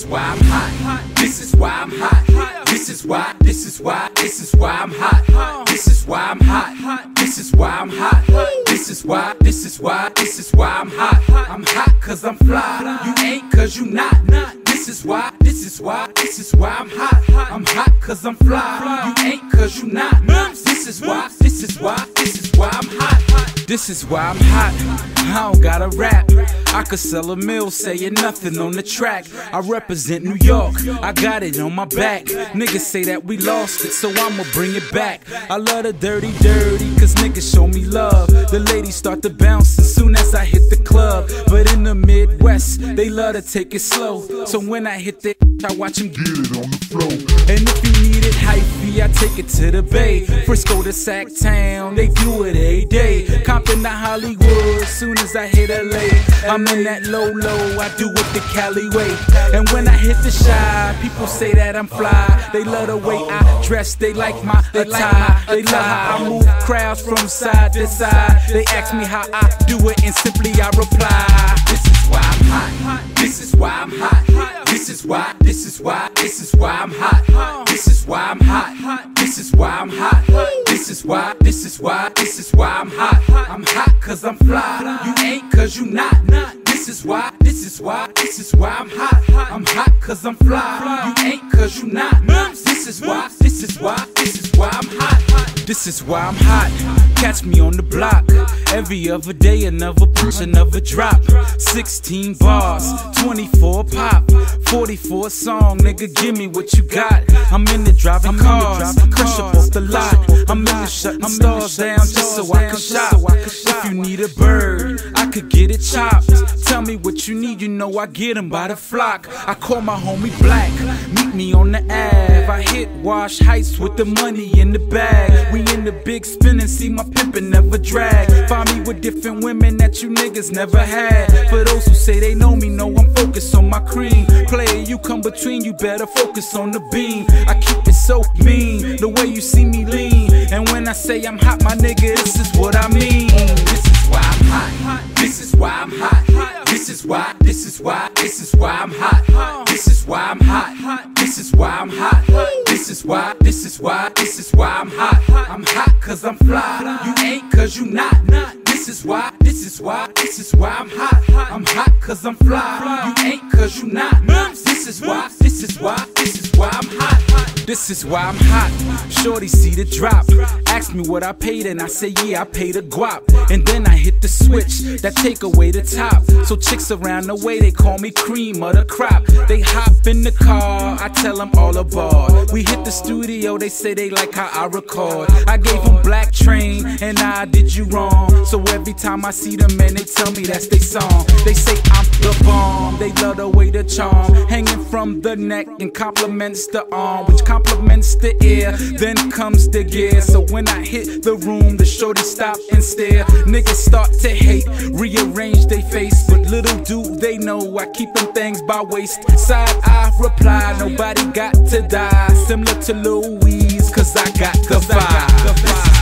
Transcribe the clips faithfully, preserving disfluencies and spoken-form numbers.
why I'm hot. This is why I'm hot. This is why, this is why, this is why I'm hot. This is why I'm hot. This is why I'm hot. This is why, this is why, this is why I'm hot. I'm hot cause I'm fly. You ain't cause you not. This is why, this is why, this is why I'm hot. I'm hot cause I'm fly. You ain't cause you not. This is why, this is why, this is why I'm hot. This is why I'm hot. I don't gotta rap. I could sell a mill saying nothing on the track. I represent New York, I got it on my back. Niggas say that we lost it, so I'ma bring it back. I love the dirty, dirty, cause niggas show me love. The ladies start to bounce as soon as I hit the club. But in the Midwest, they love to take it slow. So when I hit that, I watch them get it on the floor. And if you need it hyphy, I take it to the Bay. Frisco to Sac Town, they do it every day. Compton to Hollywood, soon as I hit L A. I'm in that low low, I do it the Cali way. And when I hit the Shy, people say that I'm fly. They love the way I dress, they like my attire. They love how I move crowds from side to side. They ask me how I do it and simply I reply. This is why I'm hot. This is why I'm hot. This is why, this is why, this is why I'm hot. This is why I'm hot. This is why I'm hot. This is why, this is why, this is why I'm hot. I'm hot cause I'm fly. You ain't cause you not. This is why, this is why, this is why I'm hot. I'm hot cause I'm fly. You ain't cause you not. This is why, this is why, this is why I'm hot. This is why I'm hot. Catch me on the block. Every other day another push, another drop. Sixteen bars, twenty-four pop, forty-four song, nigga give me what you got. I'm in the driving cars, crush up off the lot. I'm in the shutting stars down just so I can shop. If you need a bird, I could get it chopped. Tell me what you need, you know I get them by the flock. I call my homie Black, meet me on the Ave. I hit Wash Heights with the money in the bag. We in the big spin and see my pimpin' never drag. Find me with different women that you niggas never had. For those who say they know me, know I'm focused on my cream. Player, you come between, you better focus on the beam. I keep it so mean, the way you see me lean. And when I say I'm hot, my nigga, this is what I mean. This is why I'm hot. This is why I'm hot. This is why, this is why, this is why I'm hot. This is why I'm hot. This is why I'm hot. This is why, this is why, this is why I'm hot. I'm hot cause I'm fly. You ain't cause you not. This is why, this is why, this is why I'm hot. I'm hot cause I'm fly. You ain't cause you not. This is why, this is why, this is why I'm hot. This is why I'm hot. Shorty see the drop. Ask me what I paid and I say yeah, I paid a guap. And then I hit the switch that take away the top. So chicks around the way, they call me cream of the crop. They hop in the car, I tell them all aboard. We hit the studio, they say they like how I record. I gave them Black Train and I did you wrong. So every time I see them, man, they tell me that's their song. They say I'm the bomb, they love the way the charm hanging from the neck and compliments the arm, which compliments the ear. Then comes the gear. So when I hit the room, the shorty stop and stare. Niggas start to hate, rearrange they face, but little do they know I keep them things by waist. Side I reply, nobody got to die. Similar to Louise, cause I got the vibe.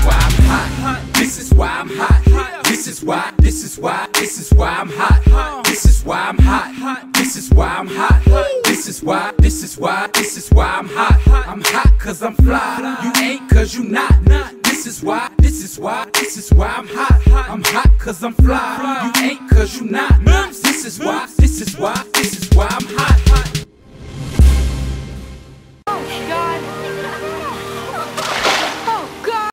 This is why I'm hot. This is why, this is why, this is why I'm hot. This is why I'm hot. This is why I'm hot. This is why, this is why, this is why I'm hot. I'm hot cause I'm fly. You ain't cause you not. This is why, this is why, this is why I'm hot. I'm hot cause I'm fly. You ain't cause you not. This is why, this is why, this is why I'm hot.